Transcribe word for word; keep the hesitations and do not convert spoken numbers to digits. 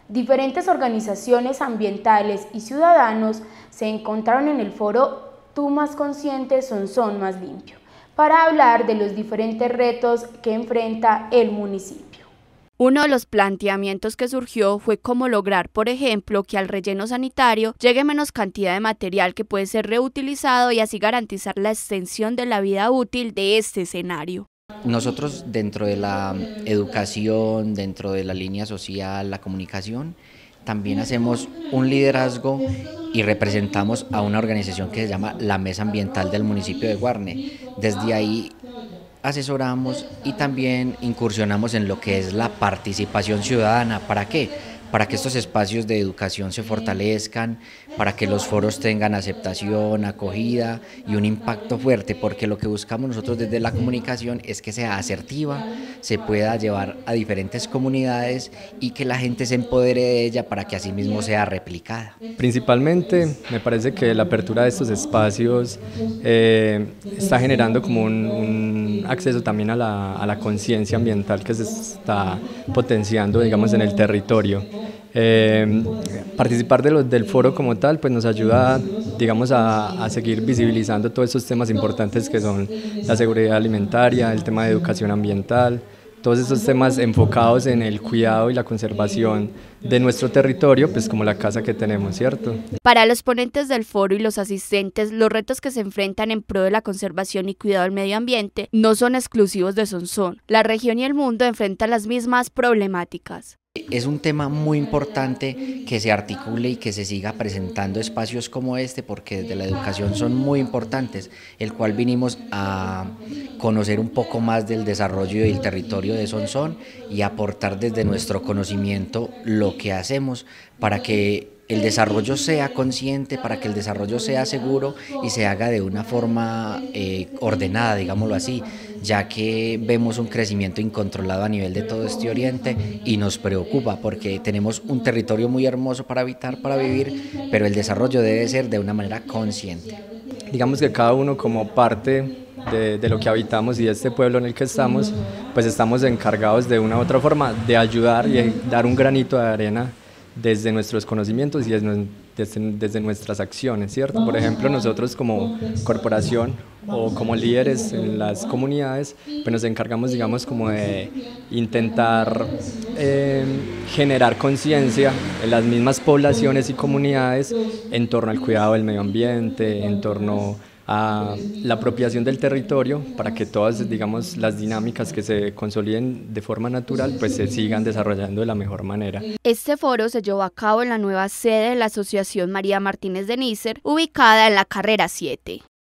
Diferentes organizaciones ambientales y ciudadanos se encontraron en el foro Tú más consciente, Sonsón más limpio, para hablar de los diferentes retos que enfrenta el municipio. Uno de los planteamientos que surgió fue cómo lograr, por ejemplo, que al relleno sanitario llegue menos cantidad de material que puede ser reutilizado y así garantizar la extensión de la vida útil de este escenario. Nosotros dentro de la educación, dentro de la línea social, la comunicación, también hacemos un liderazgo y representamos a una organización que se llama la Mesa Ambiental del municipio de Guarne. Desde ahí asesoramos y también incursionamos en lo que es la participación ciudadana. ¿Para qué? Para que estos espacios de educación se fortalezcan, para que los foros tengan aceptación, acogida y un impacto fuerte, porque lo que buscamos nosotros desde la comunicación es que sea asertiva, se pueda llevar a diferentes comunidades y que la gente se empodere de ella para que así mismo sea replicada. Principalmente me parece que la apertura de estos espacios eh, está generando como un, un acceso también a la, a la conciencia ambiental que se está potenciando, digamos, en el territorio. Eh, participar de lo, del foro como tal pues nos ayuda, digamos, a, a seguir visibilizando todos estos temas importantes que son la seguridad alimentaria, el tema de educación ambiental, todos estos temas enfocados en el cuidado y la conservación de nuestro territorio, pues como la casa que tenemos, ¿cierto? Para los ponentes del foro y los asistentes, los retos que se enfrentan en pro de la conservación y cuidado del medio ambiente no son exclusivos de Sonsón. La región y el mundo enfrentan las mismas problemáticas. Es un tema muy importante que se articule y que se siga presentando espacios como este, porque desde la educación son muy importantes, el cual vinimos a conocer un poco más del desarrollo del territorio de Sonsón y aportar desde nuestro conocimiento lo que hacemos para que el desarrollo sea consciente, para que el desarrollo sea seguro y se haga de una forma eh, ordenada, digámoslo así, ya que vemos un crecimiento incontrolado a nivel de todo este oriente y nos preocupa porque tenemos un territorio muy hermoso para habitar, para vivir, pero el desarrollo debe ser de una manera consciente. Digamos que cada uno como parte de, de lo que habitamos y de este pueblo en el que estamos, pues estamos encargados de una u otra forma de ayudar y dar un granito de arena desde nuestros conocimientos y desde, desde, desde nuestras acciones, ¿cierto? Por ejemplo, nosotros como corporación o como líderes en las comunidades, pues nos encargamos, digamos, como de intentar eh, generar conciencia en las mismas poblaciones y comunidades en torno al cuidado del medio ambiente, en torno a la apropiación del territorio, para que todas, digamos, las dinámicas que se consoliden de forma natural pues se sigan desarrollando de la mejor manera. Este foro se llevó a cabo en la nueva sede de la Asociación María Martínez de Nícer, ubicada en la Carrera siete.